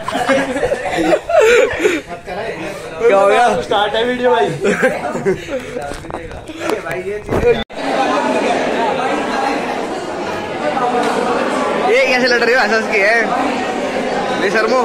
क्या हो गया? स्टार्ट है वीडियो भाई। ये कैसे लड़ रही हो? ऐसा की है ले शर्मो।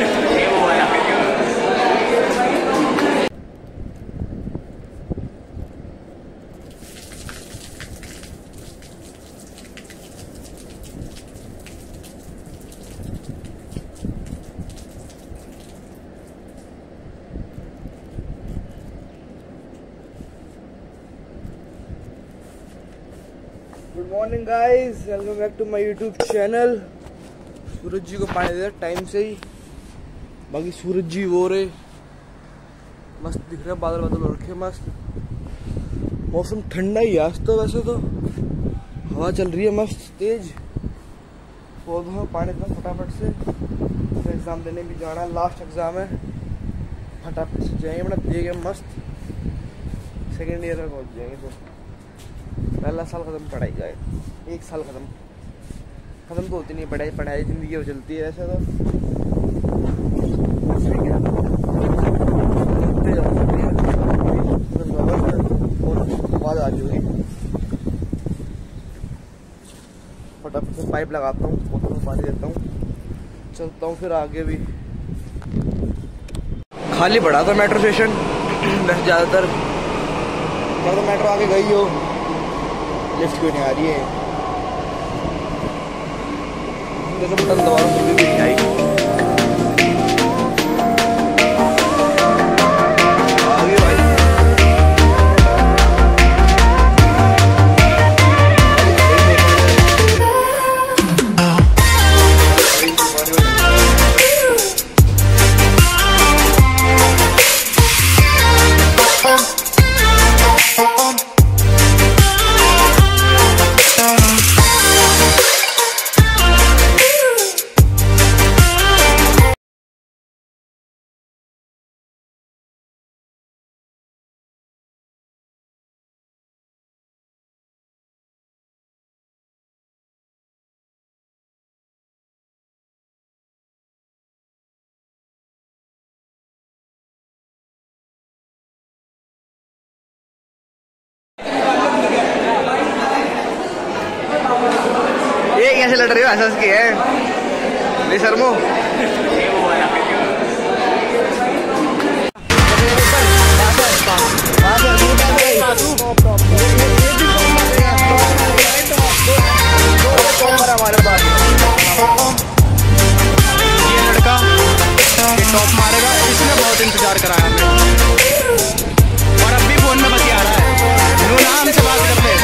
Good morning guys, welcome back to my YouTube channel. Suraj ji को पानी दे टाइम से ही, बाकी सूरज जी वो रहे मस्त दिख रहे, बादल बादल हो रखे मस्त। मौसम ठंडा ही है आज तो, वैसे तो हवा चल रही है मस्त तेज। पौधों में पानी देना फटाफट से, तो एग्ज़ाम देने भी जाना है, लास्ट एग्ज़ाम है, फटाफट से जाएंगे। बड़ा देंगे मस्त, सेकेंड ईयर में पहुँच जाएंगे। तो पहला साल खत्म पढ़ाई का, एक साल खत्म तो होती नहीं पढ़ाई, पढ़ाई जिंदगी वो चलती है ऐसे तो। आवाज आ रही होगी, फटाफट से पाइप लगाता हूँ, बोतल में पानी देता हूँ, चलता हूँ फिर आगे भी। खाली पड़ा था मेट्रो स्टेशन वैसे ज़्यादातर, तो मेट्रो आगे गई हो, लिफ्ट क्यों नहीं आ रही है? जैसे बटन दबा रहा हूँ भी नहीं आई। ये कैसे लड़ रही हो? ऐसा की है ले शर्मो। हमारे पास ये लड़का टॉप मारेगा, इसने बहुत इंतजार कराया हमने, और अब भी फोन में बतिया रहा है। नाम से बात कर ले।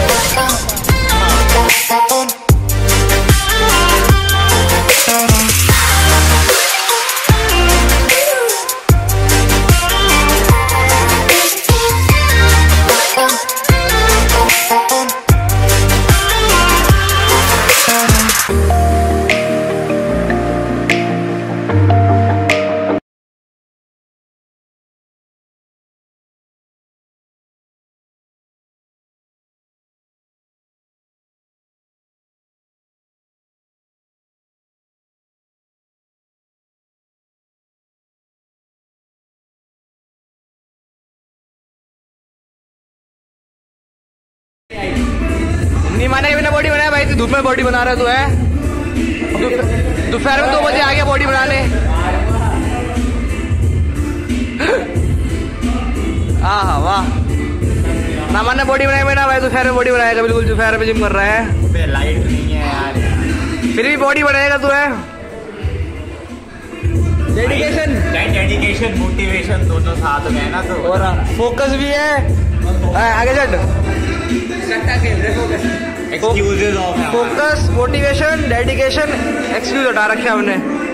नहीं मानेगा बिना बॉडी बनाया भाई, धूप में बॉडी बना रहा तू है। दोपहर में 2 बजे आ गया बॉडी बनाने। हाँ वाह, ना माने बॉडी बनाए बिना भाई, दोपहर में बॉडी बनाएगा बिल्कुल। दोपहर में जिम कर रहा है, लाइट नहीं है यार, फिर भी बॉडी बनाएगा तू है। डेडिकेशन मोटिवेशन दोनों साथ में है ना, तो और फोकस भी है। आगे चल, फोकस, मोटिवेशन, डेडिकेशन, एक्सक्यूज हटा रखे हमने।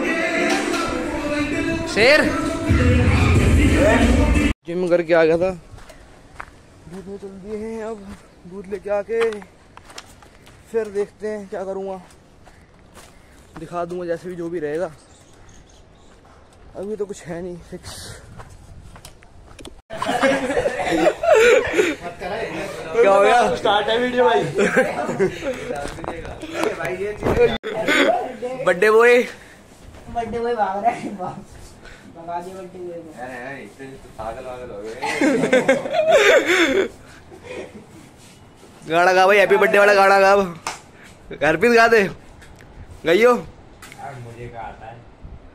शेर जिम करके आ गया था, दूध में चल दिए हैं। अब दूध लेके आके फिर देखते हैं क्या करूँगा, दिखा दूंगा जैसे भी जो भी रहेगा। अभी तो कुछ है नहीं फिक्स। क्या हो गया? स्टार्ट है वीडियो भाई। बर्थडे बॉय बर्थडे बॉय भाग रहा है, भगा दिया बर्थडे बॉय को। अरे इतने तो पागल वागल हो गए। गाना गा भाई, हैप्पी बर्थडे वाला गाना गा। अर्पित गा दे, गाइयो। यार मुझे क्या आता है,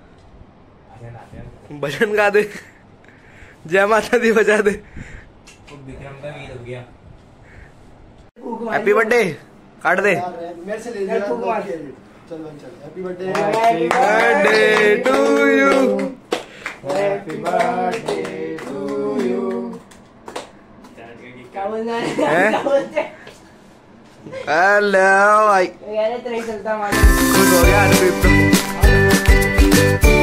भजन गा दे, जय माता दी बजा दे। तो विक्रम का गीत हो गया। हैप्पी बर्थडे काट दे। मेरे से ले लिया। चल भाई चल, happy birthday. Birthday to you, happy birthday to you. क्या बोलना है? हैं? क्या बोलते हैं? हेलो भाई, यार तेरे ही चलता हमारे। खुश हो गया अर्पित तो।